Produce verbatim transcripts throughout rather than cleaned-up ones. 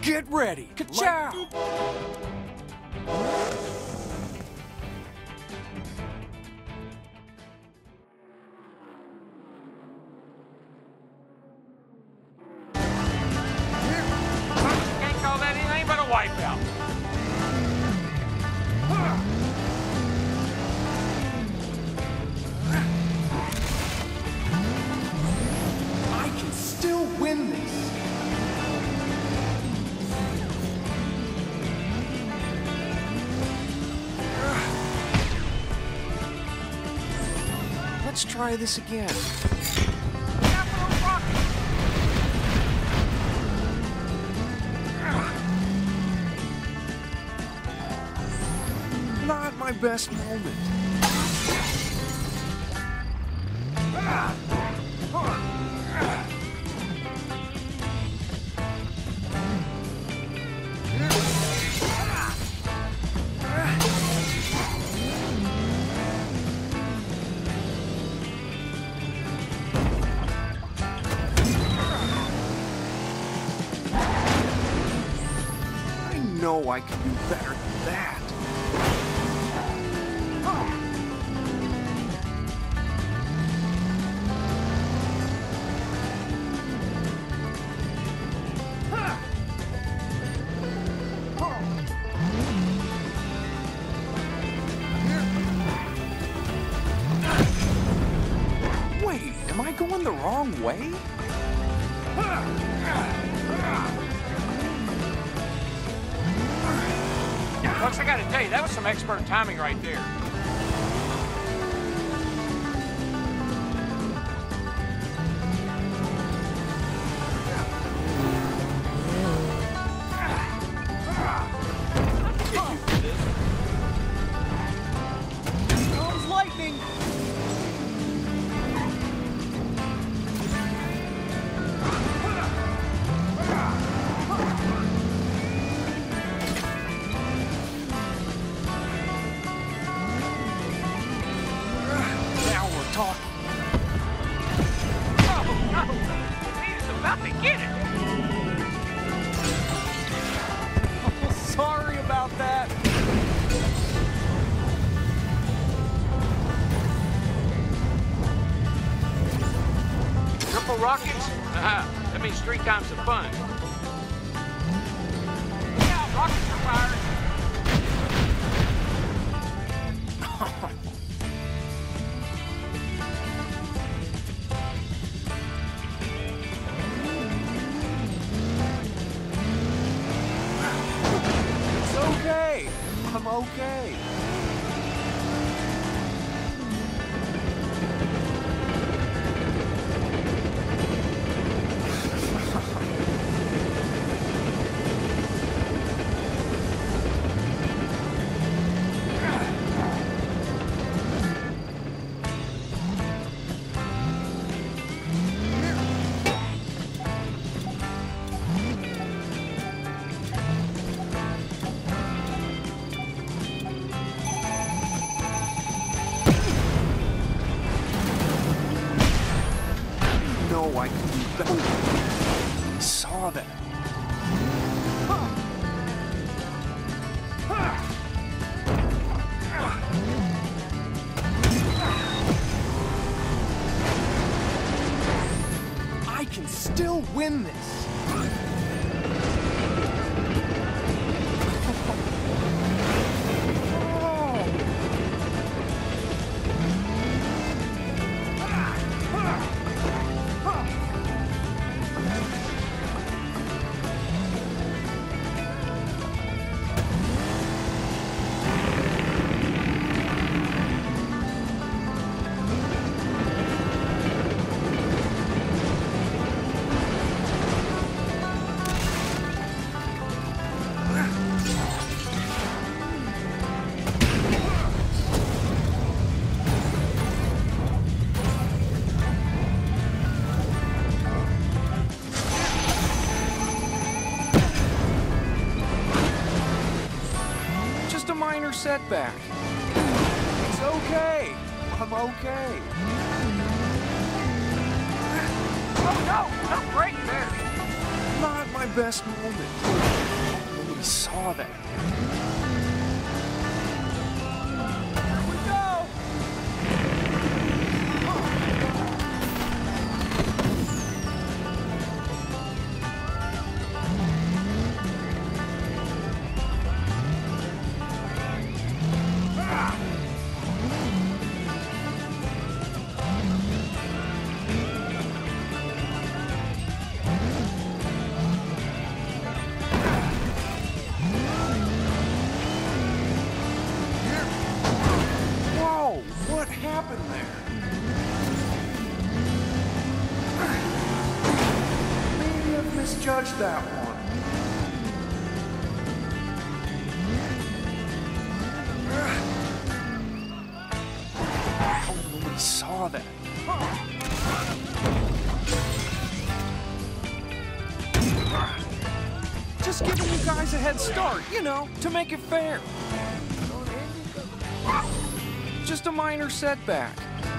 Get ready! Ka-chow! Can't call that anything but a wipeout. I can still win this! Let's try this again. Not my best moment. I know I can do better than that. Wait, am I going the wrong way? Folks, I gotta tell you, that was some expert timing right there. Comes lightning! Now we're talking. Oh, no! Peter's about to get it! Oh, sorry about that. Triple rockets? Uh-huh. That means three times the fun. Yeah, rockets are fired. It's okay. I'm okay. No, I can do better. I saw that. I can still win this. Just a minor setback. It's okay. I'm okay. Oh, no! No break there! Not my best moment. Nobody saw that. Here we go! What happened there? Maybe I've misjudged that one. I hope nobody saw that. Just giving you guys a head start, you know, to make it fair. Just a minor setback.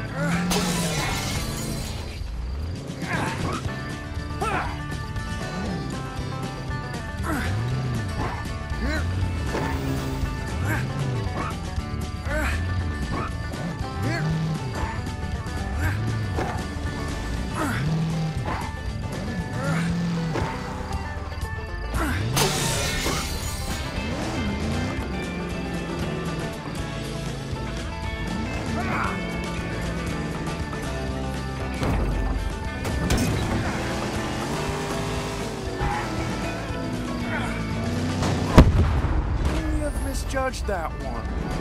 Judge that one.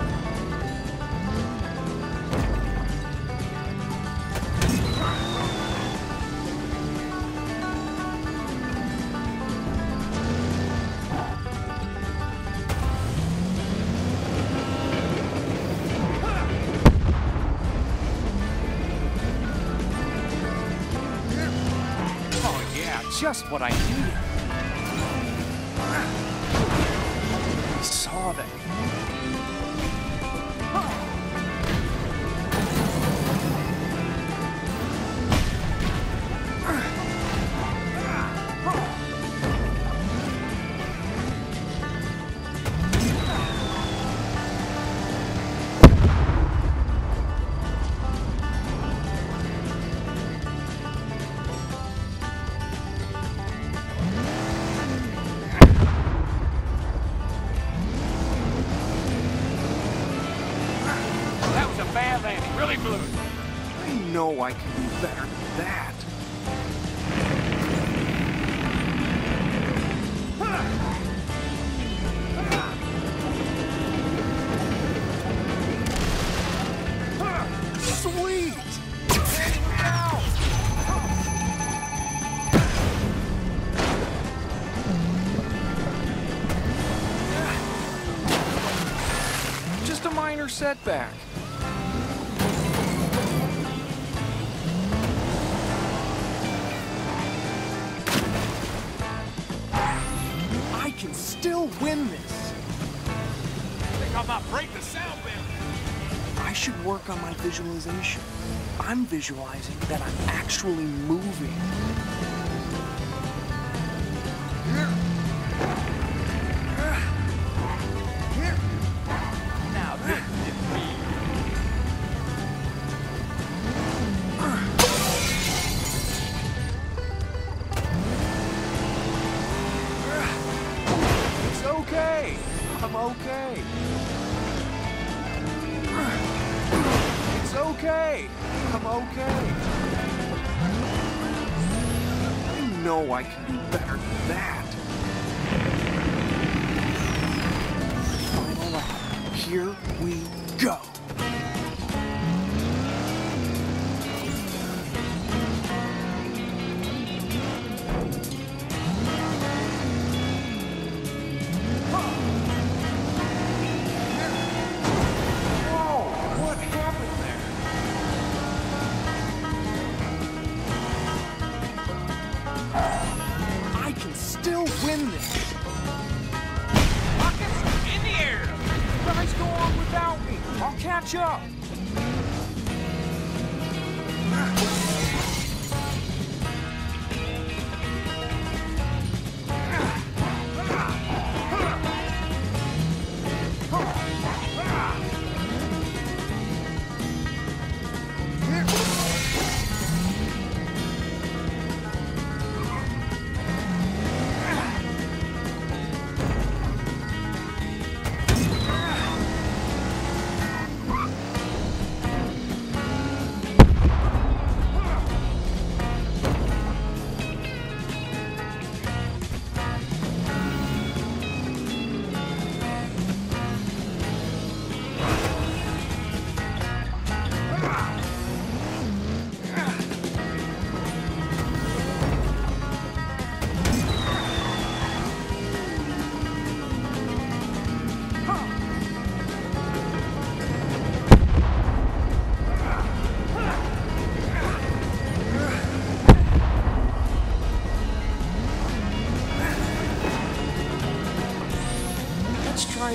Oh yeah, just what I needed. I saw that. Bad landing, really blew it. I know I can do better than that. Sweet! Now! Just a minor setback. I can still win this. I think I might break the sound barrier. I should work on my visualization. I'm visualizing that I'm actually moving. Now this is me. It's okay. I'm okay. It's okay. I'm okay. I know I can do better than that. Final lap. Here we go. Still win this. Rockets in the air. You guys go on without me. I'll catch up.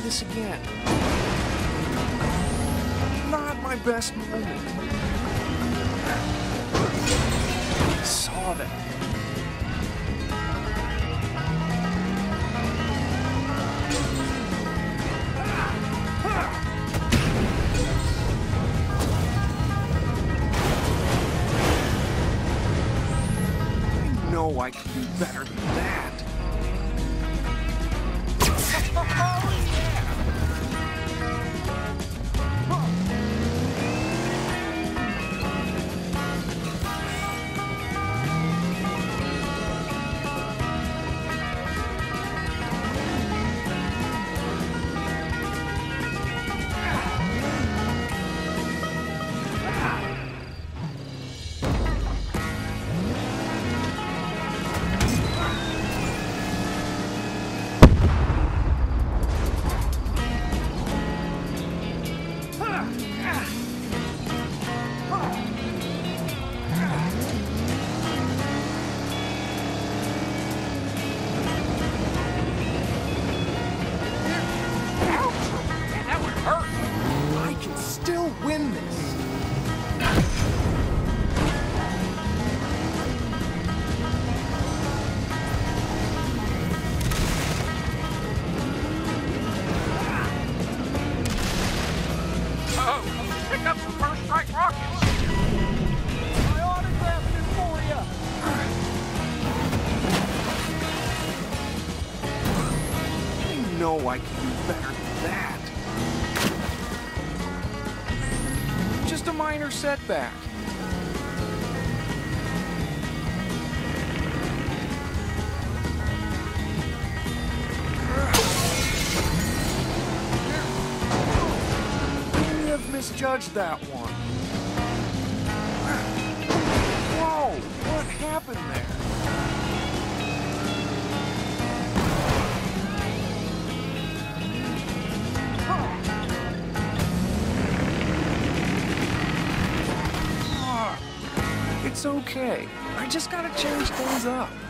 this again. Not my best moment. I saw that. I know I can do better than that. Win this. Oh, pick up some first strike rockets. I autographed it for you. I know I can do better than that. Just a minor setback. You have misjudged that one. Whoa, what happened there? It's okay. I just gotta change things up.